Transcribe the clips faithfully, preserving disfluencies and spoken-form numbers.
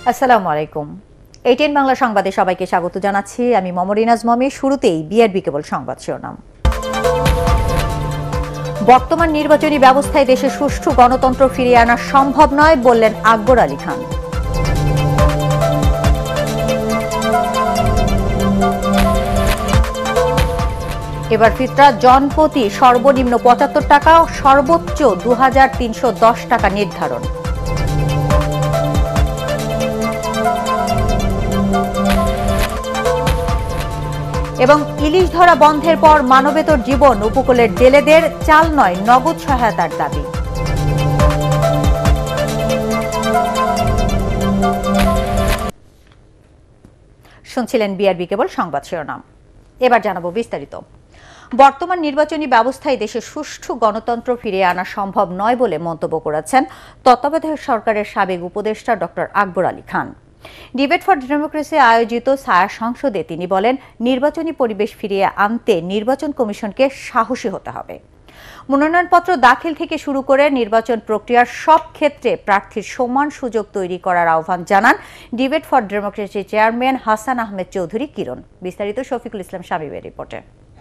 আসসালামু আলাইকুম। এটিএন বাংলা সংবাদে সবাইকে স্বাগত জানাচ্ছি। আমি মমরেনাজ মমে। শুরুতেই বিআরবি কেবল সংবাদ শিরোনাম। বর্তমান নির্বাচনী ব্যবস্থায় দেশে সুষ্ঠু গণতন্ত্র ফিরিয়ে আনা সম্ভব নয় বললেন আকবর আলী খান। এবার ফিতরা জনপ্রতি সর্বনিম্ন পঁচাত্তর টাকা, সর্বোচ্চ দু হাজার তিনশো দশ টাকা নির্ধারণ। এবং ইলিশ ধরা বন্ধের পর মানবেতর জীবন, উপকূলের জেলেদের চাল নয় নগদ সহায়তার দাবি। শুনছিলেন বিআরবি কেবল সংবাদ শিরোনাম। এবার জানাবো বিস্তারিত। বর্তমান নির্বাচনী ব্যবস্থায় দেশে সুষ্ঠু গণতন্ত্র ফিরিয়ে আনা সম্ভব নয় বলে মন্তব্য করেছেন তত্ত্বাবধায়ক সরকারের সাবেক উপদেষ্টা doctor Akbar Ali Khan. Debate for democracy আয়োজিত ছায়া সংসদে তিনি বলেন, নির্বাচনী পরিবেশ ফিরিয়ে আনতে নির্বাচন কমিশনকে সাহসী হতে হবে। মনোনয়নপত্র দাখিল থেকে শুরু করে নির্বাচন প্রক্রিয়ার সব ক্ষেত্রে প্রার্থীর সমান সুযোগ তৈরি করার আহ্বান জানান debate for democracy chairman Hasan Ahmed Chowdhury Kiron. বিস্তারিত শফিকুল ইসলাম শামীমের রিপোর্টে।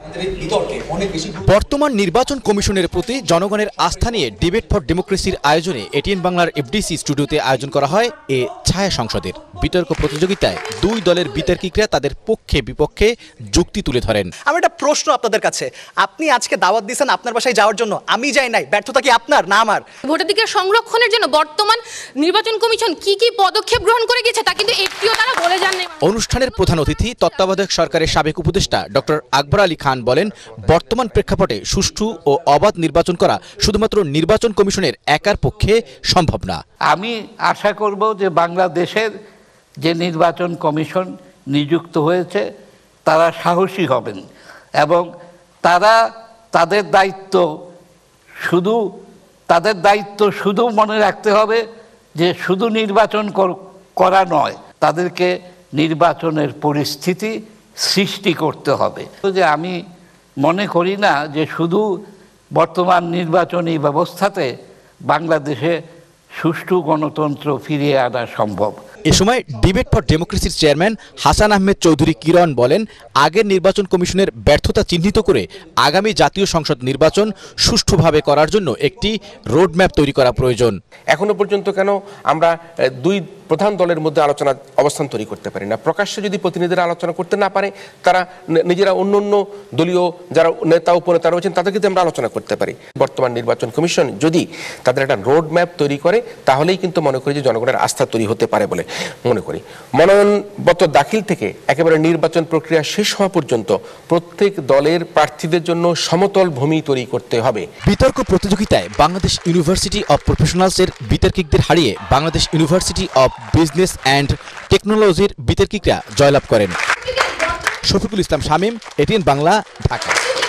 বর্তমান নির্বাচন কমিশনের প্রতি জনগণের আস্থা নিয়ে ডিবেট ফর ডেমোক্রেসির আয়োজনে এটিএন বাংলার এফডিসি স্টুডিওতে আয়োজন করা হয় এ ছায়া সংসদের বিতর্ক প্রতিযোগিতায় দুই দলের বিতর্কিকরা তাদের পক্ষে বিপক্ষে যুক্তি তুলে ধরেন। আমি একটা প্রশ্ন আপনাদের কাছে, আপনি আজকে দাওয়াত দিয়েছেন আপনার বাসায় যাওয়ার জন্য, আমি যাই নাই, ব্যর্থতা কি আপনার না আমার? ভোটাধিকার সংরক্ষণের জন্য বর্তমান নির্বাচন কমিশন কি কি পদক্ষেপ গ্রহণ করে গেছে তা কিন্তু একটিও তারা বলে যাননি। অনুষ্ঠানের প্রধান অতিথি তত্ত্বাবধায়ক সরকারের সাবেক উপদেষ্টা ডক্টর আকবর আলী খান বলেন, বর্তমান প্রেক্ষাপটে সুষ্ঠু ও অবাধ নির্বাচন করা শুধুমাত্র নির্বাচন কমিশনের একার পক্ষে সম্ভব না। আমি আশা করব যে বাংলাদেশের যে নির্বাচন কমিশন নিযুক্ত হয়েছে তারা সাহসী হবেন এবং তারা তাদের দায়িত্ব শুধু তাদের দায়িত্ব শুধু মনে রাখতে হবে যে শুধু নির্বাচন করা নয়, তাদেরকে নির্বাচনের পরিস্থিতি সৃষ্টি করতে হবে। যে আমি মনে করি না যে শুধু বর্তমান নির্বাচনী ব্যবস্থাতে বাংলাদেশে সুষ্ঠু গণতন্ত্র ফিরিয়ে আনা সম্ভব। এ সময় ডিবেট ফর ডেমোক্রেসির চেয়ারম্যান হাসান আহমেদ চৌধুরী কিরণ বলেন, আগের নির্বাচন কমিশনের ব্যর্থতা চিহ্নিত করে আগামী জাতীয় সংসদ নির্বাচন সুষ্ঠুভাবে করার জন্য একটি রোডম্যাপ তৈরি করা প্রয়োজন। এখনো পর্যন্ত কেন আমরা দুই প্রধান দলের মধ্যে আলোচনা অবস্থান তৈরি করতে পারি না? প্রকাশ্যে যদি প্রতিনিধিরা আলোচনা করতে না পারে, তারা নিজেরা অন্য অন্য দলীয় যারা নেতা উপনেতা রয়েছেন তাদেরকে আমরা আলোচনা করতে পারি। বর্তমান নির্বাচন কমিশন যদি তাদের একটা রোড ম্যাপ তৈরি করে তাহলেই কিন্তু মনে করি যে জনগণের আস্থা তৈরি হতে পারে বলে মনে করি। মনোনয়নপত্র দাখিল থেকে একেবারে নির্বাচন প্রক্রিয়া শেষ হওয়া পর্যন্ত প্রত্যেক দলের প্রার্থীদের জন্য সমতল ভূমি তৈরি করতে হবে। বিতর্ক প্রতিযোগিতায় বাংলাদেশ ইউনিভার্সিটি অব প্রফেশনালসের বিতর্কিকদের হারিয়ে Bangladesh university of business and টেকনোলজির বিতর্কিকরা জয়লাভ করেন। শফিকুল ইসলাম শামীম, এটিএন বাংলা, ঢাকা।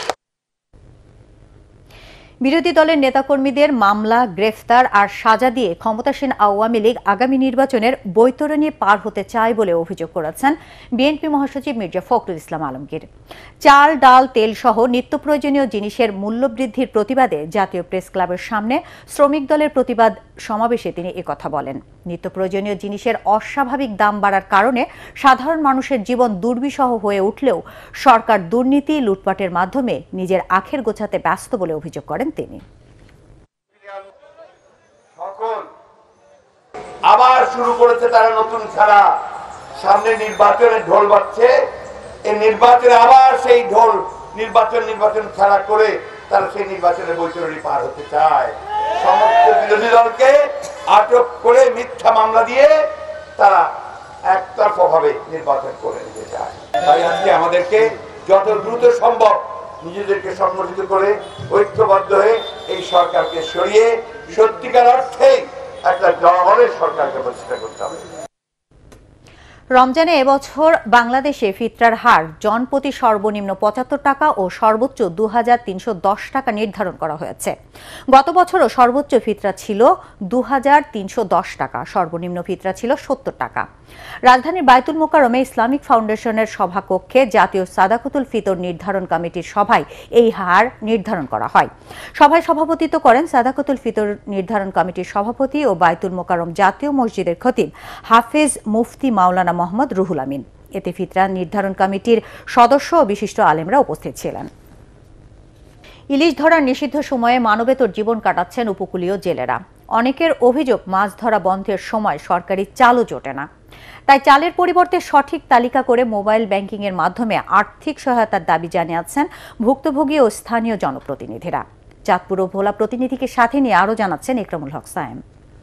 বিরোধী দলের নেতাকর্মীদের মামলা, গ্রেফতার আর সাজা দিয়ে ক্ষমতাসীন আওয়ামী লীগ আগামী নির্বাচনের বৈতরণী পার হতে চায় বলে অভিযোগ করেছেন বিএনপি মহাসচিব মির্জা ফখরুল ইসলাম আলমগীর। চাল, ডাল, তেল সহ নিত্য প্রয়োজনীয় জিনিসের মূল্যবৃদ্ধির প্রতিবাদে জাতীয় প্রেস ক্লাবের সামনে শ্রমিক দলের প্রতিবাদ সমাবেশে তিনি একথা বলেন। নিত্য প্রয়োজনীয় জিনিসের অস্বাভাবিক দাম বাড়ার কারণে সাধারণ মানুষের জীবন দুর্বিষহ হয়ে উঠলেও সরকার দুর্নীতি, লুটপাটের মাধ্যমে নিজের আখের গোছাতে ব্যস্ত বলে অভিযোগ করেন তিনি। আবার শুরু করেছে তারা নতুন খেলা। সামনে নির্বাচনের ঢোল বাজছে, এই নির্বাচনে আবার সেই ঢোল নির্বাচন নির্বাচন খেলা করে তারা সেই নির্বাচনের বৈতরণী পার হতে চায়। সমস্ত বিরোধী দলকে আটক করে মিথ্যা মামলা দিয়ে তারা একতরফা ভাবে নির্বাচন করে নিতে চায়। তাই আজকে আমাদেরকে যত দ্রুত সম্ভব নিজেদেরকে সংগঠিত করে ঐক্যবদ্ধ হয়ে এই সরকারকে সরিয়ে সত্যিকার অর্থেই একটা জনগণের সরকারকে প্রতিষ্ঠা করতে হবে। রমজানে এবছর বাংলাদেশে ফিতরার হার জনপ্রতি সর্বনিম্ন পঁচাত্তর টাকা ও সর্বোচ্চ দু হাজার তিনশো দশ টাকা নির্ধারণ করা হয়েছে। গত বছরও সর্বোচ্চ ফিতরা ছিল দু হাজার তিনশো দশ টাকা, সর্বনিম্ন ফিতরা ছিল সত্তর টাকা। রাজধানীর বায়তুল মোকাররমে ইসলামিক ফাউন্ডেশনের সভাকক্ষে জাতীয় সাদাকাতুল ফিতর নির্ধারণ কমিটির সভায় এই হার নির্ধারণ করা হয়। সভায় সভাপতিত্ব করেন সাদাকাতুল ফিতর নির্ধারণ কমিটির সভাপতি ও বায়তুল মোকাররম জাতীয় মসজিদের খতিব হাফেজ মুফতি মাওলানা মোহাম্মদ রুহুল আমিন। এতে ফিতরা নির্ধারণ কমিটির সদস্য ও বিশিষ্ট আলেমরা উপস্থিত ছিলেন। ইলিশ ধরার নিষিদ্ধ সময়ে মানবেতর জীবন কাটাচ্ছেন উপকূলীয় জেলেরা। অনেকের অভিযোগ মাছ ধরা বন্ধের সময় সরকারি চালও জোটে না। তাই চালের পরিবর্তে সঠিক তালিকা করে মোবাইল ব্যাংকিং এর মাধ্যমে আর্থিক সহায়তার দাবি জানিয়েছেন ভুক্তভোগী ও স্থানীয় জনপ্রতিনিধিরা। চাঁদপুর ও ভোলা প্রতিনিধিকে সাথে নিয়ে আরও জানাচ্ছেন ইকরামুল হক সায়েম।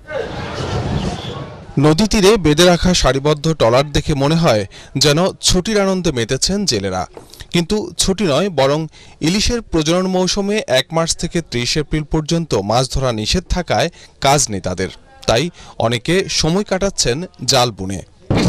নদী তীরে বেঁধে রাখা সারিবদ্ধ ট্রলার দেখে মনে হয় যেন ছুটির আনন্দে মেতেছেন জেলেরা। কিন্তু ছুটি নয়, বরং ইলিশের প্রজনন মৌসুমে এক মার্চ থেকে ত্রিশ এপ্রিল পর্যন্ত মাছ ধরা নিষেধ থাকায় কাজ নেই তাদের। তাই অনেকে সময় কাটাচ্ছেন জাল বুনে।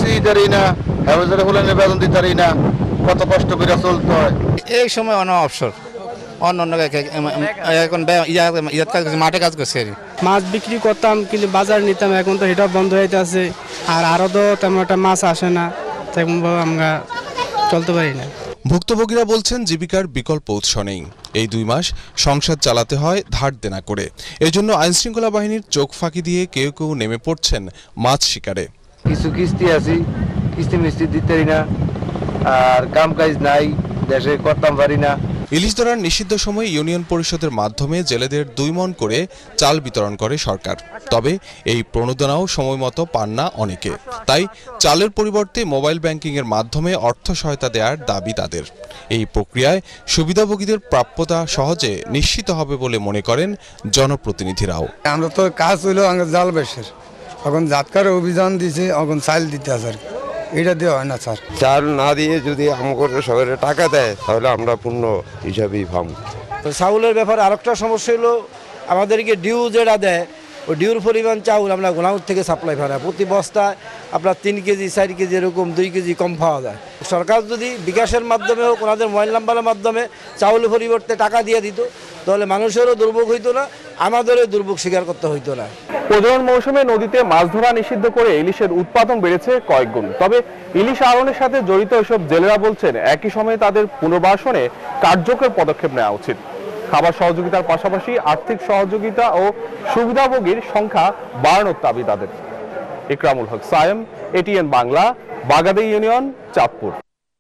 কত কষ্ট করে চলতে হয় এই সময়। অন্য অবসর অন্য অন্য এখন মাঠে কাজ করছে। মাছ বিক্রি করতাম কিন্তু বাজার নিতাম, এখন তো এটা বন্ধ হয়ে আছে। আর আরো তো তেমন একটা মাছ আসে না, তেমন আমরা চলতে পারি না। ভুক্তভোগীরা বলছেন জীবিকার বিকল্প উৎস নেই। এই দুই মাস সংসার চালাতে হয় ধার দেনা করে। এজন্য আইনশৃঙ্খলা বাহিনীর চোখ ফাঁকি দিয়ে কেউ কেউ নেমে পড়ছেন মাছ শিকারে। কিছু কিস্তি আছি, কিস্তি মিস্তি দিতে পারি না, আর কাম কাজ নাই, দেশে করতাম পারি না। ইলিশ ধরার নিষিদ্ধ সময়ে ইউনিয়ন পরিষদের মাধ্যমে জেলেদের দুই মণ করে চাল বিতরণ করে সরকার। তবে এই প্রণোদনাও সময় মতো পান না অনেকে। তাই চালের পরিবর্তে মোবাইল ব্যাংকিং এর মাধ্যমে অর্থ সহায়তা দেওয়ার দাবি তাদের। এই প্রক্রিয়ায় সুবিধাভোগীদের প্রাপ্যতা সহজে নিশ্চিত হবে বলে মনে করেন জনপ্রতিনিধিরাও। আমরা তো কাজ হইলো জাল বেশের, এখন জাতকার অভিযান দিছে, এখন চাল দিতে আছে, এটা দেওয়া হয় না স্যার। চাল না দিয়ে যদি আমাদের শহরে টাকা দেয় তাহলে আমরা পূর্ণ হিসাবেই পাবো। তো চাউলের ব্যাপারে আরেকটা সমস্যা হলো, আমাদেরকে ডিউ যেটা দেয় ওই ডিউর পরিমাণ চাউল আমরা গোলাউট থেকে সাপ্লাই পাই না। প্রতি বস্তায় আপনার তিন কেজি চার কেজি এরকম দুই কেজি কম পাওয়া যায়। সরকার যদি বিকাশের মাধ্যমে হোক, ওনাদের মোবাইল নাম্বারের মাধ্যমে চাউলের পরিবর্তে টাকা দিয়ে দিত, তাহলে মানুষেরও দুর্ভোগ হইতো না, আমাদেরও দুর্ভোগ স্বীকার করতে হইতো না। প্রজনন মৌসুমে নদীতে মাছ ধরা নিষিদ্ধ করে ইলিশের উৎপাদন বেড়েছে কয়েক গুণ। তবে ইলিশ আহরণের সাথে জড়িত এসব জেলেরা বলছেন একই সময়ে তাদের পুনর্বাসনে কার্যকর পদক্ষেপ নেওয়া উচিত। খাবার সহযোগিতার পাশাপাশি আর্থিক সহযোগিতা ও সুবিধাভোগীর সংখ্যা বাড়ানোর দাবি তাদের। Ikramul Haque Sayem, ATN Bangla, Bagadi union, Chandpur.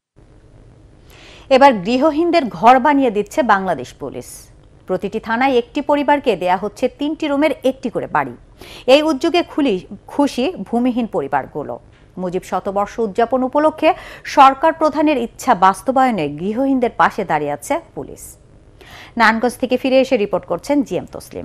এবার গৃহহীনদের ঘর বানিয়ে দিচ্ছে বাংলাদেশ পুলিশ। প্রতিটি থানায় একটি পরিবারকে দেয়া হচ্ছে তিনটি রুমের একটি করে বাড়ি। এই উদ্যোগে খুশি ভূমিহীন পরিবারগুলো। মুজিব শতবর্ষ উদযাপন উপলক্ষে সরকার প্রধানের ইচ্ছা বাস্তবায়নে গৃহহীনদের পাশে দাঁড়িয়ে আছে পুলিশ। নারায়ণগঞ্জ থেকে ফিরে এসে রিপোর্ট করছেন জিএম তসলিম।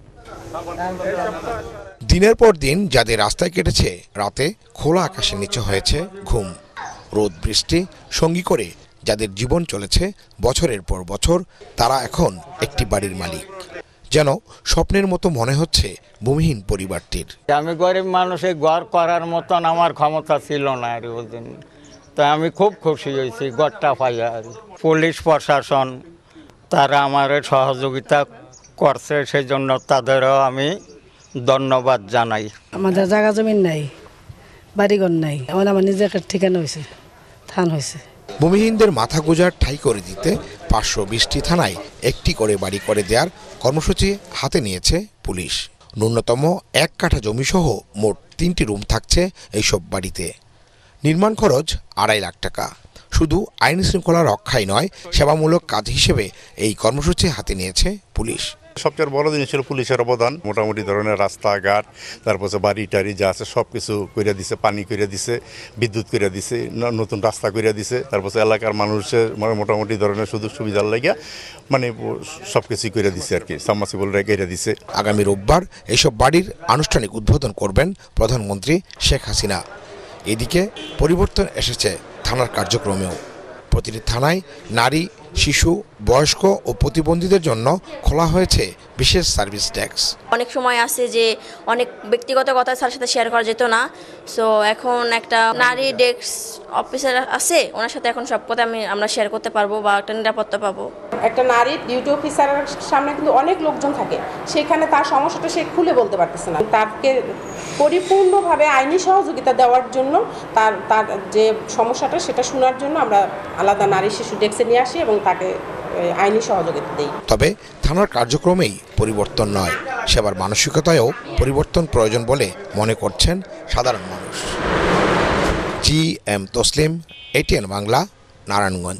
দিনের পর দিন যাদের রাস্তায় কেটেছে রাতে খোলা আকাশের নিচে হয়েছে ঘুম, রোদ বৃষ্টি সঙ্গী করে যাদের জীবন চলেছে বছরের পর বছর, তারা এখন একটি বাড়ির মালিক। যেন স্বপ্নের মতো মনে হচ্ছে ভূমিহীন পরিবারটির। আমি গরিব মানুষের ঘর করার মতন আমার ক্ষমতা ছিল না আর ওদিন, তো আমি খুব খুশি হয়েছি ঘরটা পাইয়া। আর পুলিশ প্রশাসন তারা আমার সহযোগিতা করছে, সেই জন্য তাদেরও আমি ধন্যবাদ জানাই। আমাদের জায়গা জমিন নাই, বাড়িঘর নাই, আমার আমার নিজের ঠিকানা হয়েছে, থান হয়েছে। ভূমিহীনদের মাথা গোজার ঠাঁই করে দিতে পাঁচশো বিশটি থানায় একটি করে বাড়ি করে দেওয়ার কর্মসূচি হাতে নিয়েছে পুলিশ। ন্যূনতম এক কাঠা জমিসহ মোট তিনটি রুম থাকছে এইসব বাড়িতে। নির্মাণ খরচ আড়াই লাখ টাকা। শুধু আইন শৃঙ্খলা রক্ষাই নয়, সেবামূলক কাজ হিসেবে এই কর্মসূচি হাতে নিয়েছে পুলিশ। সবচেয়ে বড় জিনিস ছিল পুলিশের অবদান। মোটামুটি ধরনের রাস্তাঘাট, তারপর বাড়ি টাড়ি যা আছে সব কিছু করে দিছে, পানি করে দিছে, বিদ্যুৎ করে দিছে, নতুন রাস্তা করে দিছে। তারপর এলাকার মানুষের মোটামুটি ধরনের সুযোগ সুবিধার লাগিয়া মানে সব কিছুই করে দিছে আর কি, সাবমার্সিবল রেখে দিছে। আগামী রোববার এসব বাড়ির আনুষ্ঠানিক উদ্বোধন করবেন প্রধানমন্ত্রী শেখ হাসিনা। এদিকে পরিবর্তন এসেছে থানার কার্যক্রমেও। প্রতিটি থানায় নারী, শিশু, বয়স্ক ও প্রতিবন্ধীদের জন্য খোলা হয়েছে বিশেষ সার্ভিস ডেস্ক। অনেক সময় আছে যে অনেক ব্যক্তিগত কথা তার সাথে শেয়ার করা যেত না, সো এখন একটা নারী ডেস্ক অফিসার আছে, ওনার সাথে এখন সব কথা আমি আমরা শেয়ার করতে পারবো বা একটা নিরাপত্তা পাবো। একটা নারী ডিউটি অফিসারের সামনে কিন্তু অনেক লোকজন থাকে, সেখানে তার সমস্যাটা সে খুলে বলতে পারতেছে না। তাকে পরিপূর্ণভাবে আইনি সহযোগিতা দেওয়ার জন্য তার তার যে সমস্যাটা সেটা শোনার জন্য আমরা আলাদা নারী শিশু ডেস্কে নিয়ে আসি এবং তাকে আইনি সহযোগিতা দেই। তবে থানার কার্যক্রমেই পরিবর্তন নয়, সেবার মানসিকতায়ও পরিবর্তন প্রয়োজন বলে মনে করছেন সাধারণ মানুষ। G M Taslim, ATN Bangla, Narayanganj.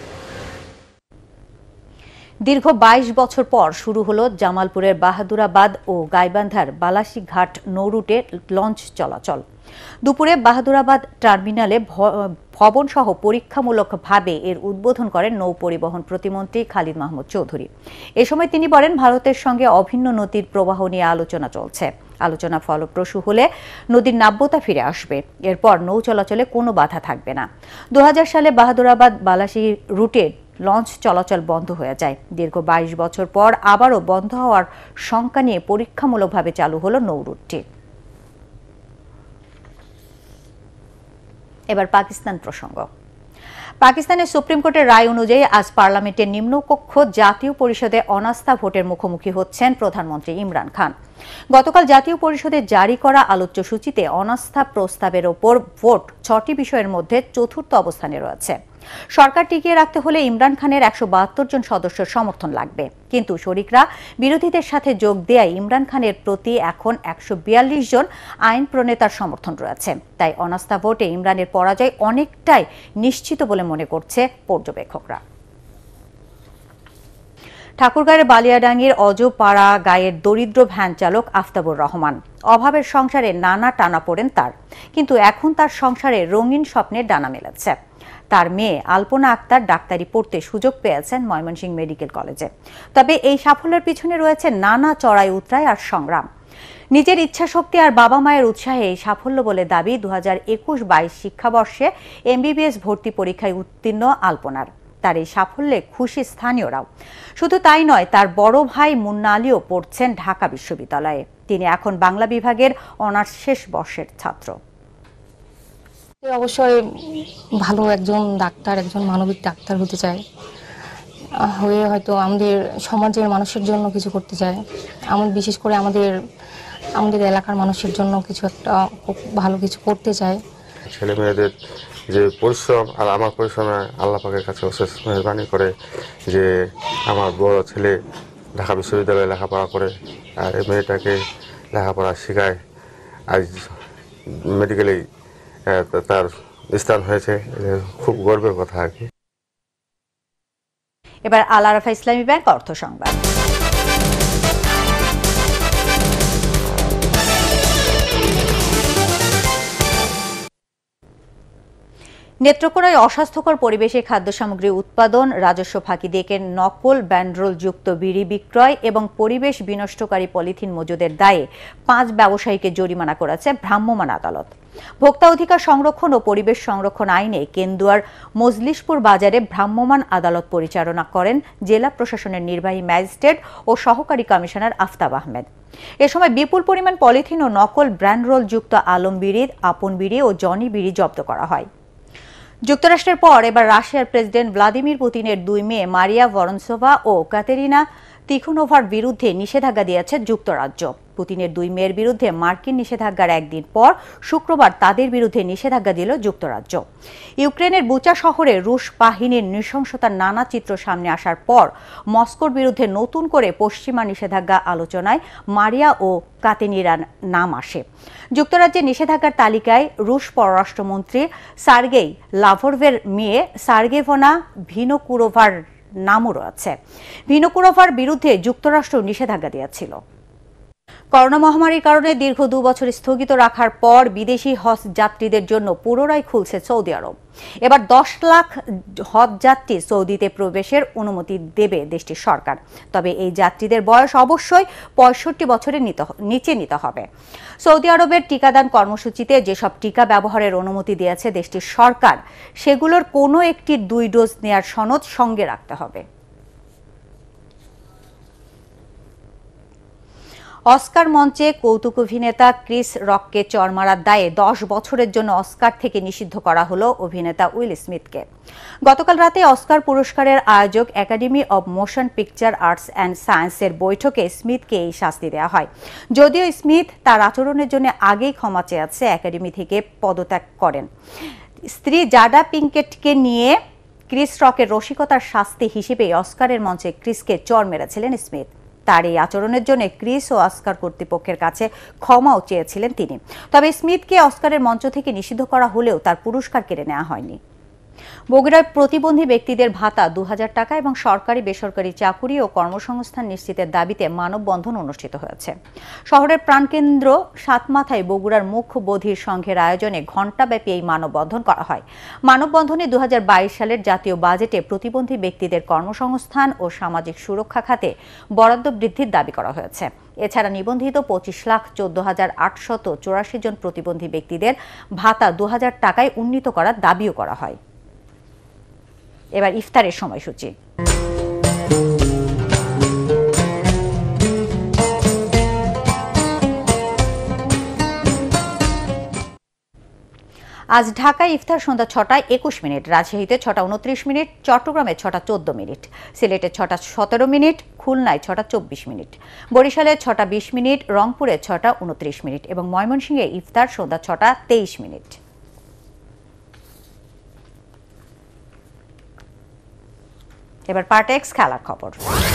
দীর্ঘ বাইশ বছর পর শুরু হলো জামালপুরের বাহাদুরাবাদ ও গাইবান্ধার বালাসীঘাট নৌরুটে লঞ্চ চলাচল। দুপুরে বাহাদুরাবাদ টার্মিনালে ভবনসহ পরীক্ষামূলকভাবে এর উদ্বোধন করেন নৌ পরিবহন প্রতিমন্ত্রী খালিদ মাহমুদ চৌধুরী। এ সময় তিনি বলেন, ভারতের সঙ্গে অভিন্ন নদীর প্রবাহ নিয়ে আলোচনা চলছে। আলোচনা ফলপ্রসূ হলে নদীর নাব্যতা ফিরে আসবে। এরপর নৌ চলাচলে কোনো বাধা থাকবে না। দু হাজার সালে বাহাদুরাবাদ বালাসী রুটে লঞ্চ চলাচল বন্ধ হয়ে যায়। দীর্ঘ বাইশ বছর পর আবারও বন্ধ হওয়ার শঙ্কা নিয়ে পরীক্ষামূলকভাবে চালু হলো নৌ রুটটি। এবার পাকিস্তান প্রসঙ্গ। পাকিস্তানের সুপ্রিম কোর্টের রায় অনুযায়ী আজ পার্লামেন্টের নিম্নকক্ষ জাতীয় পরিষদে অনাস্থা ভোটের মুখোমুখি হচ্ছেন প্রধানমন্ত্রী ইমরান খান। গতকাল জাতীয় পরিষদে জারি করা আলোচ্য সূচিতে অনাস্থা প্রস্তাবের ওপর ভোট ছটি বিষয়ের মধ্যে চতুর্থ অবস্থানে রয়েছে। সরকার টিকিয়ে রাখতে হলে ইমরান খানের একশো বাহাত্তর জন সদস্যের সমর্থন লাগবে, কিন্তু শরিকরা বিরোধীদের সাথে যোগ দেয়ায় ইমরান খানের প্রতি এখন একশো বিয়াল্লিশ জন আইন প্রণেতার সমর্থন রয়েছে। তাই অনাস্থা ভোটে ইমরানের পরাজয় অনেকটাই নিশ্চিত বলে মনে করছে পর্যবেক্ষকরা। ঠাকুরগাঁয়ের বালিয়াডাঙ্গির অজপাড়া গায়ের দরিদ্র ভ্যান চালক আফতাবুর রহমান। অভাবের সংসারে নানা টানা পড়েন তার, কিন্তু এখন তার সংসারে রঙিন স্বপ্নের ডানা মেলেছে। তার মেয়ে আলপনা আক্তার ডাক্তারি পড়তে সুযোগ পেয়েছেন ময়মনসিংহ মেডিকেল কলেজে। তবে এই সাফল্যের পিছনে রয়েছে নানা চড়াই উতরাই আর সংগ্রাম। নিজের ইচ্ছাশক্তি আর বাবা মায়ের উৎসাহে এই সাফল্য বলে দাবি দু হাজার একুশ বাইশ শিক্ষাবর্ষে এমবিবিএস ভর্তি পরীক্ষায় উত্তীর্ণ আলপনার। তার এই সাফল্যে খুশি স্থানীয়রাও। শুধু তাই নয়, তার বড় ভাই মুন্না আলীও পড়ছেন ঢাকা বিশ্ববিদ্যালয়ে। তিনি এখন বাংলা বিভাগের অনার্স শেষ বর্ষের ছাত্র। অবশ্যই ভালো একজন ডাক্তার, একজন মানবিক ডাক্তার হতে চায়, হয়ে হয়তো আমাদের সমাজের মানুষের জন্য কিছু করতে চায়। আমি বিশেষ করে আমাদের আমাদের এলাকার মানুষের জন্য কিছু একটা ভালো কিছু করতে চায়। ছেলে মেয়েদের যে পরিশ্রম আর আমার পরিশ্রমে আল্লাহ পাকের কাছে অশেষ মেহরবানি করে যে আমার বড় ছেলে ঢাকা বিশ্ববিদ্যালয়ে লেখাপড়া করে আর এই মেয়েটাকে লেখাপড়া শেখায়, আজ মেডিকেলেই তার স্থান হয়েছে, খুব গর্বের কথা আর কি। এবার আল আরাফা ইসলামী ব্যাংক অর্থ সংবাদ। নেত্রকোনায় অস্বাস্থ্যকর পরিবেশে খাদ্য সামগ্রী উৎপাদন, রাজস্ব ফাঁকি দিয়ে নকল ব্যান্ডরোল যুক্ত বিড়ি বিক্রয় এবং পরিবেশ বিনষ্টকারী পলিথিন মজুদের দায়ে পাঁচ ব্যবসায়ীকে জরিমানা করেছে ভ্রাম্যমাণ আদালত। ভোক্তা অধিকার সংরক্ষণ ও পরিবেশ সংরক্ষণ আইনে কেন্দুয়ার মজলিশপুর বাজারে ভ্রাম্যমাণ আদালত পরিচালনা করেন জেলা প্রশাসনের নির্বাহী ম্যাজিস্ট্রেট ও সহকারী কমিশনার আফতাব আহমেদ। এ সময় বিপুল পরিমাণ পলিথিন ও নকল ব্র্যান্ডরোল যুক্ত আলম বিড়ি, আপন বিড়ি ও জনি বিড়ি জব্দ করা হয়। যুক্তরাষ্ট্রের পর এবার রাশিয়ার প্রেসিডেন্ট ভ্লাদিমির পুতিনের দুই মেয়ে মারিয়া ভরনসোভা ও কাতেরিনা তিখোনোভার বিরুদ্ধে নিষেধাজ্ঞা দিয়েছে যুক্তরাজ্য। পুতিনের দুই মেয়ের বিরুদ্ধে মার্কিন নিষেধাজ্ঞার একদিন পর শুক্রবার তাদের বিরুদ্ধে নিষেধাজ্ঞা দিল যুক্তরাজ্য। ইউক্রেনের বুচা শহরে রুশ বাহিনীর নৃশংসতার নানা চিত্র সামনে আসার পর মস্কোর বিরুদ্ধে নতুন করে পশ্চিমা নিষেধাজ্ঞা আলোচনায় মারিয়া ও কাতেরিনার নাম আসে। যুক্তরাজ্যের নিষেধাজ্ঞার তালিকায় রুশ পররাষ্ট্রমন্ত্রী সার্গেই লাভরভের মেয়ে সার্গেভনা ভিনোকুরোভার নামও রয়েছে। ভিনোকুরোভার বিরুদ্ধে যুক্তরাষ্ট্র নিষেধাজ্ঞা দিয়েছিল। করোনা মহামারীর কারণে দীর্ঘ দু বছর স্থগিত রাখার পর বিদেশি হজ যাত্রীদের জন্য পুনরায় খুলছে সৌদি আরব। এবার দশ লাখ হজ যাত্রী সৌদিতে প্রবেশের অনুমতি দেবে দেশটির সরকার। তবে এই যাত্রীদের বয়স অবশ্যই পঁয়ষট্টি বছরের নিচে নিতে হবে। সৌদি আরবের টিকাদান কর্মসূচিতে যেসব টিকা ব্যবহারের অনুমতি দিয়েছে দেশটির সরকার, সেগুলোর কোনো একটি দুই ডোজ নেয়ার সনদ সঙ্গে রাখতে হবে। অস্কার মঞ্চে কৌতুক অভিনেতা ক্রিস রককে চড় মারার দায়ে দশ বছরের জন্য অস্কার থেকে নিষিদ্ধ করা হলো অভিনেতা উইল স্মিথকে। গতকাল রাতে অস্কার পুরস্কারের আয়োজক academy of motion picture arts and সায়েন্সের বৈঠকে স্মিথকে এই শাস্তি দেওয়া হয়। যদিও স্মিথ তার আচরণের জন্য আগেই ক্ষমা চেয়েছে, একাডেমি থেকে পদত্যাগ করেন। স্ত্রী জাডা পিঙ্কেটকে নিয়ে ক্রিস রকের রসিকতার শাস্তি হিসেবে অস্কারের মঞ্চে ক্রিসকে চড় মেরেছিলেন স্মিথ। তার এই আচরণের জন্য ক্রিস ও অস্কার কর্তৃপক্ষের কাছে ক্ষমাও চেয়েছিলেন তিনি। তবে স্মিথকে অস্কারের মঞ্চ থেকে নিষিদ্ধ করা হলেও তার পুরস্কার কেড়ে নেওয়া হয়নি। বগুড়ায় প্রতিবন্ধী ব্যক্তিদের ভাতা দু হাজার টাকা এবং সরকারি বেসরকারি চাকুরি ও কর্মসংস্থান নিশ্চিতের দাবিতে মানববন্ধন অনুষ্ঠিত হয়েছে। শহরের প্রাণকেন্দ্র সাতমাথায় বগুড়ার মুখ্য বধির সংঘের আয়োজনে ঘণ্টাব্যাপী এই মানববন্ধন করা হয়। মানববন্ধনে দু হাজার বাইশ সালের জাতীয় বাজেটে প্রতিবন্ধী ব্যক্তিদের কর্মসংস্থান ও সামাজিক সুরক্ষা খাতে বরাদ্দ বৃদ্ধির দাবি করা হয়েছে। এছাড়া নিবন্ধিত পঁচিশ লাখ চোদ্দ হাজার আটশত চৌরাশি জন প্রতিবন্ধী ব্যক্তিদের ভাতা দু হাজার টাকায় উন্নীত করার দাবিও করা হয়। এবার ইফতারের সময়সূচি। আজ ঢাকায় ইফতার সন্ধ্যা ছটায় একুশ মিনিট, রাজশাহীতে ছটা উনত্রিশ মিনিট, চট্টগ্রামে ছটা চোদ্দ মিনিট, সিলেটে ছটা সতেরো মিনিট, খুলনায় ছটা চব্বিশ মিনিট, বরিশালে ছটা বিশ মিনিট, রংপুরে ছটা উনত্রিশ মিনিট এবং ময়মনসিংহে ইফতার সন্ধ্যা ছটা তেইশ মিনিট। এবার পার্টেক্স খেলার খবর।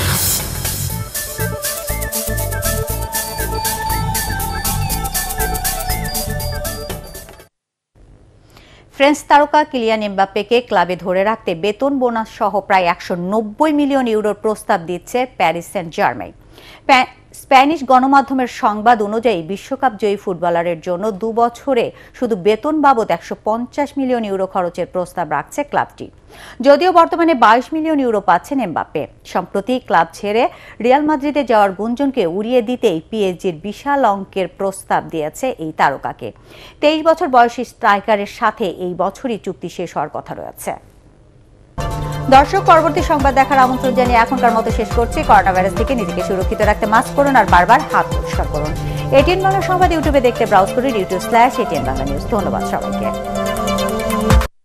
ফ্রেঞ্চ তারকা কিলিয়ান এমবাপ্পেকে ক্লাবে ধরে রাখতে বেতন বোনাস সহ প্রায় একশো নব্বই মিলিয়ন ইউরোর প্রস্তাব দিচ্ছে প্যারিস সেন্ট জার্মেই। স্প্যানিশ গণমাধ্যমের সংবাদ অনুযায়ী বিশ্বকাপ জয়ী ফুটবলারের জন্য দু বছরে শুধু বেতন বাবদ একশো পঞ্চাশ মিলিয়ন ইউরো খরচের প্রস্তাব রাখছে ক্লাবটি। যদিও বর্তমানে বাইশ মিলিয়ন ইউরো পাচ্ছেন এমবাপ্পে। সম্প্রতি ক্লাব ছেড়ে রিয়াল মাদ্রিদে যাওয়ার গুঞ্জনকে উড়িয়ে দিতেই পিএসজির বিশাল অঙ্কের প্রস্তাব দিয়েছে এই তারকাকে। তেইশ বছর বয়সী স্ট্রাইকারের সাথে এই বছরই চুক্তি শেষ হওয়ার কথা রয়েছে। দর্শক, পরবর্তী সংবাদ দেখার আমন্ত্রণ জানিয়ে এখনকার মতো শেষ করছি। করোনা ভাইরাস থেকে নিজেকে সুরক্ষিত রাখতে মাস্ক পরুন আর বারবার হাত পরিষ্কার করুন। এটিএন বাংলা সংবাদ ইউটিউবে দেখতে ব্রাউজ করুন YouTube slash ATN Bangla news. ধন্যবাদ সবাইকে।